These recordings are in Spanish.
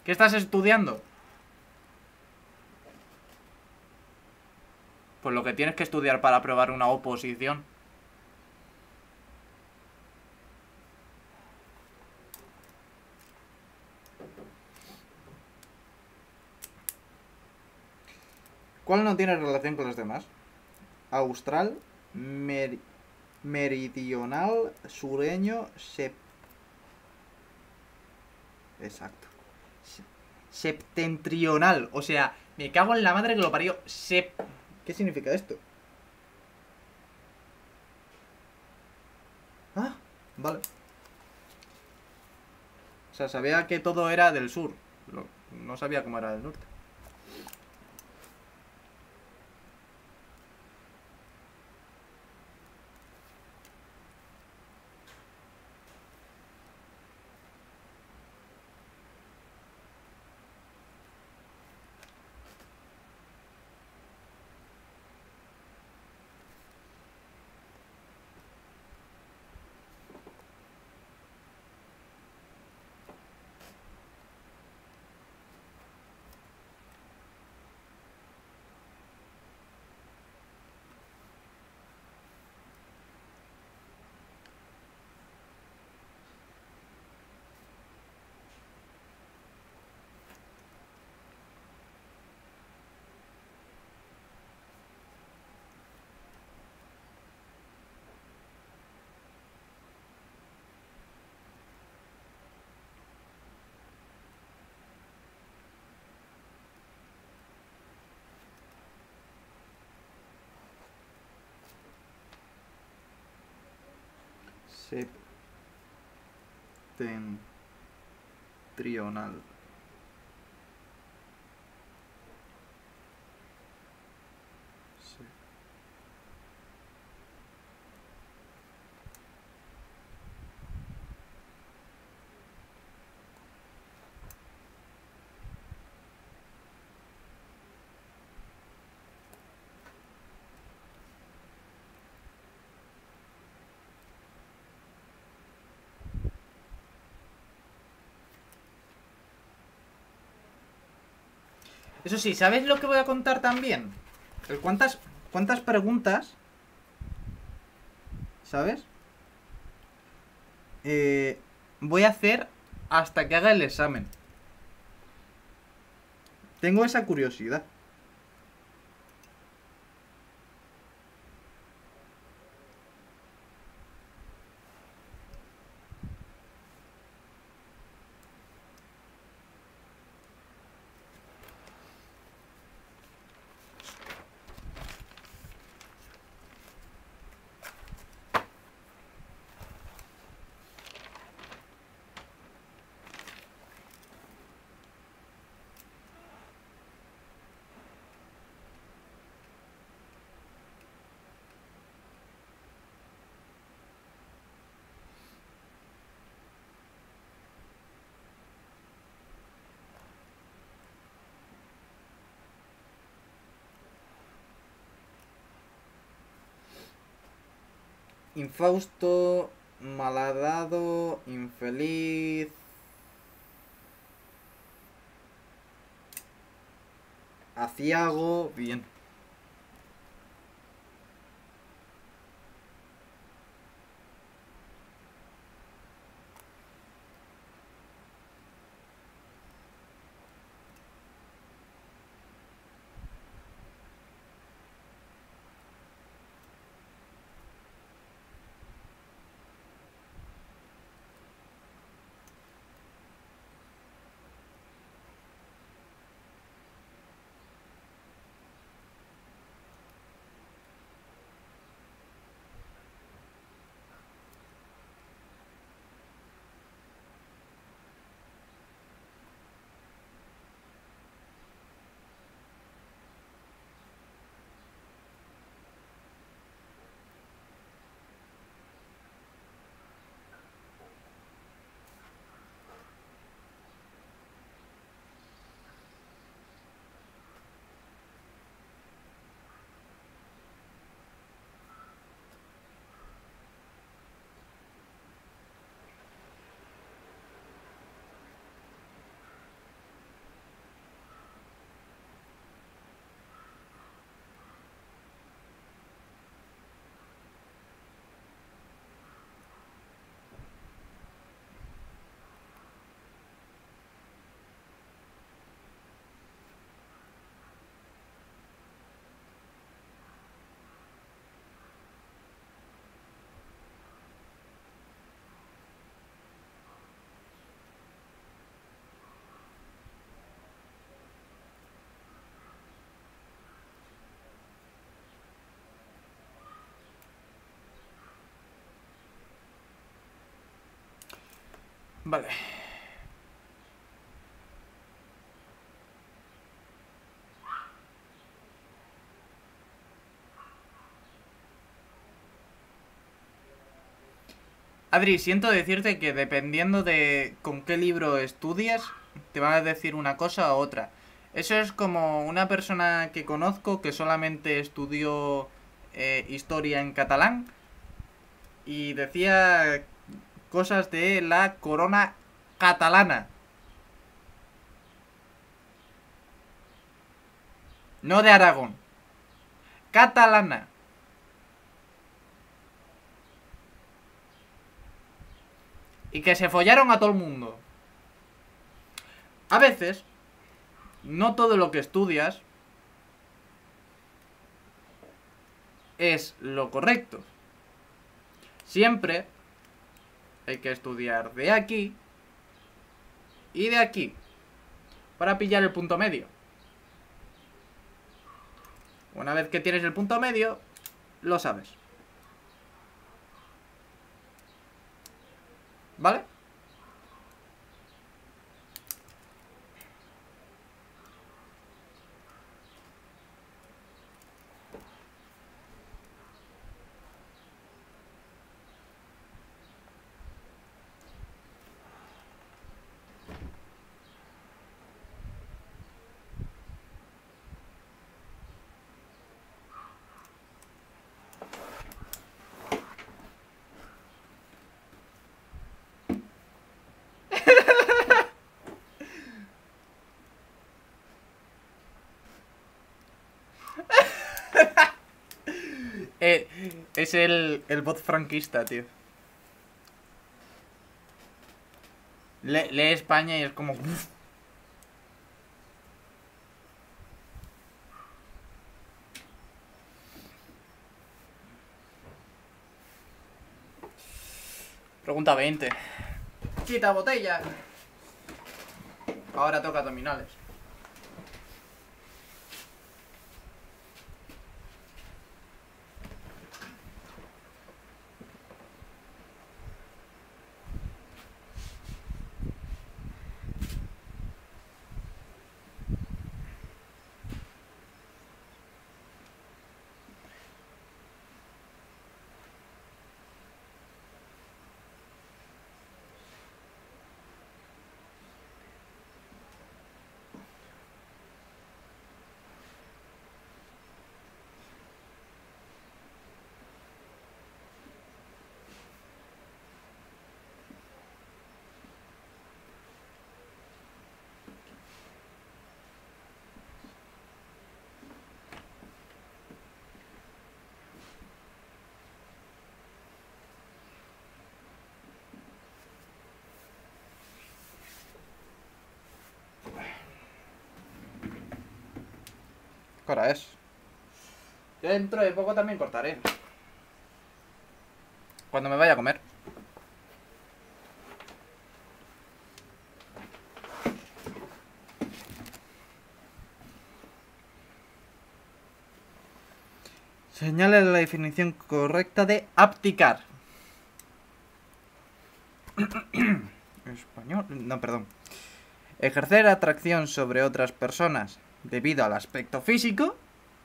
¿Qué estás estudiando? Pues lo que tienes que estudiar para aprobar una oposición. ¿Cuál no tiene relación con los demás? Austral, meridional, sureño, exacto. Septentrional. O sea, me cago en la madre que lo parió. ¿Qué significa esto? Ah, vale. O sea, sabía que todo era del sur. No sabía cómo era del norte. Septentrional. Sí. Eso sí, ¿sabes lo que voy a contar también? ¿Cuántas preguntas? ¿Sabes? Voy a hacer hasta que haga el examen. Tengo esa curiosidad. Infausto, malhadado, infeliz. Aciago, bien. Vale. Adri, siento decirte que dependiendo de con qué libro estudias, te van a decir una cosa u otra. Eso es como una persona que conozco que solamente estudió historia en catalán y decía cosas de la corona catalana, no de Aragón, catalana. Y que se follaron a todo el mundo. A veces, no todo lo que estudias es lo correcto. Siempre hay que estudiar de aquí y de aquí para pillar el punto medio. Una vez que tienes el punto medio, lo sabes. ¿Vale? Es el bot franquista, tío. Lee España y es como... uf. Pregunta 20. Quita botella. Ahora toca abdominales. ¿Qué hora es? Dentro de poco también cortaré. Cuando me vaya a comer. Señala la definición correcta de abdicar. Español. No, perdón. Ejercer atracción sobre otras personas debido al aspecto físico.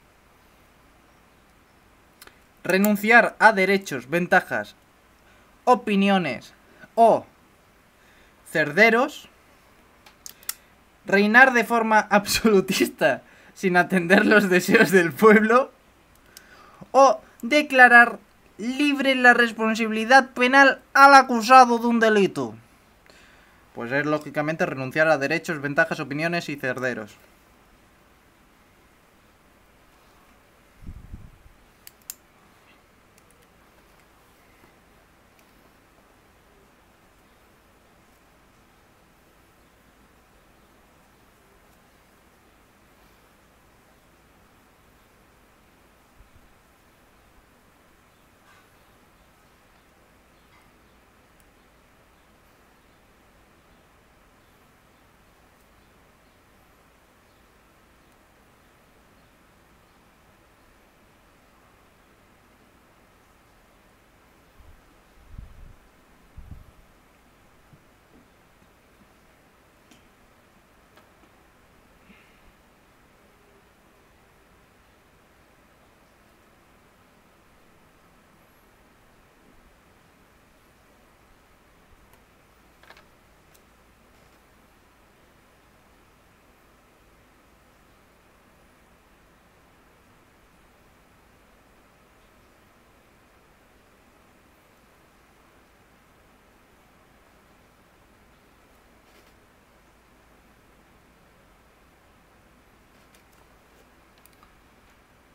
Renunciar a derechos, ventajas, opiniones o cerderos. Reinar de forma absolutista sin atender los deseos del pueblo. O declarar libre la responsabilidad penal al acusado de un delito. Pues es lógicamente renunciar a derechos, ventajas, opiniones y cerderos.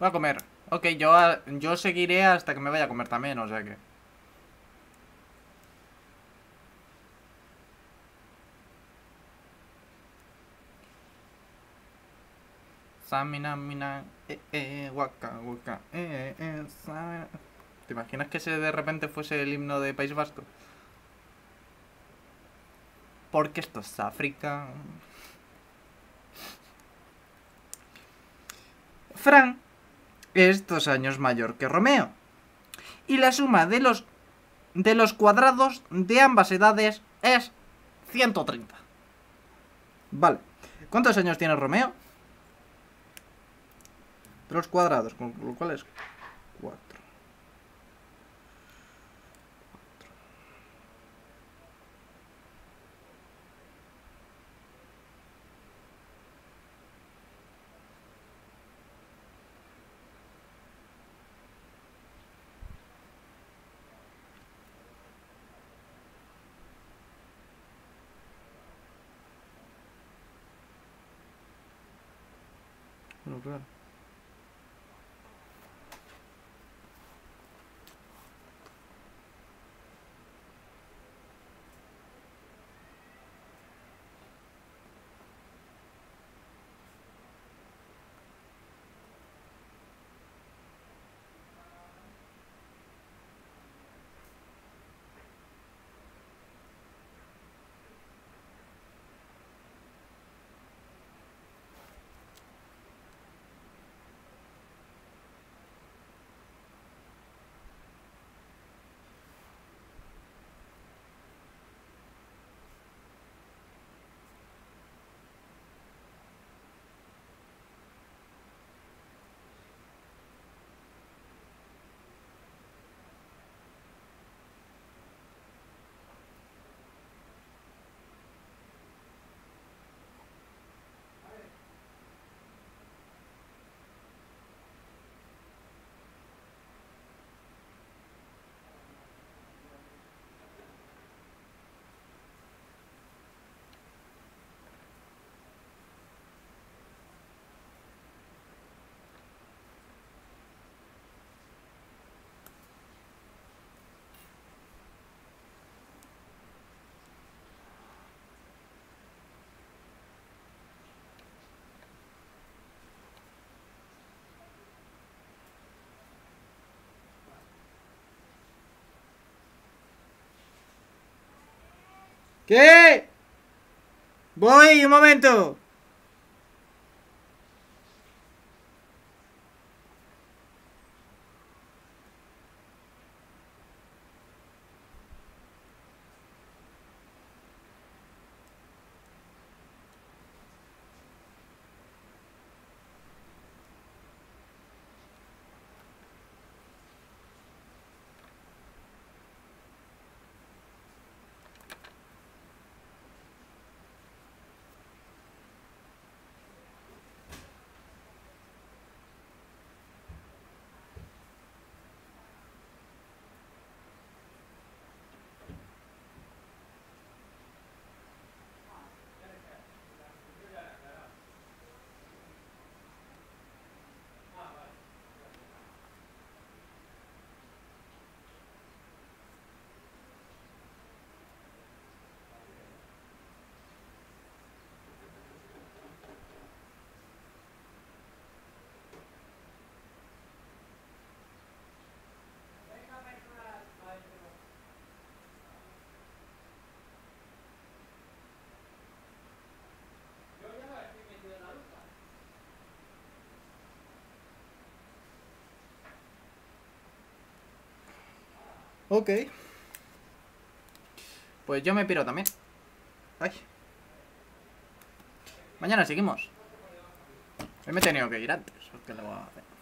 Voy a comer. Ok, yo seguiré hasta que me vaya a comer también, o sea que... Samina, mina, waka, waka, ¿Te imaginas que ese de repente fuese el himno de País Vasco? Porque esto es África. Fran es 2 años mayor que Romeo. Y la suma de los cuadrados de ambas edades es 130. Vale. ¿Cuántos años tiene Romeo? De los cuadrados, con lo cual es 4. Bueno, claro. ¿Qué? Voy, un momento. Ok. Pues yo me piro también. Ay. Mañana seguimos. Hoy me he tenido que ir antes. ¿Qué le voy a hacer?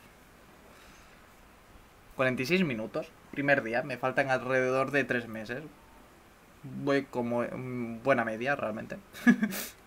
46 minutos. Primer día. Me faltan alrededor de 3 meses. Voy como buena media, realmente.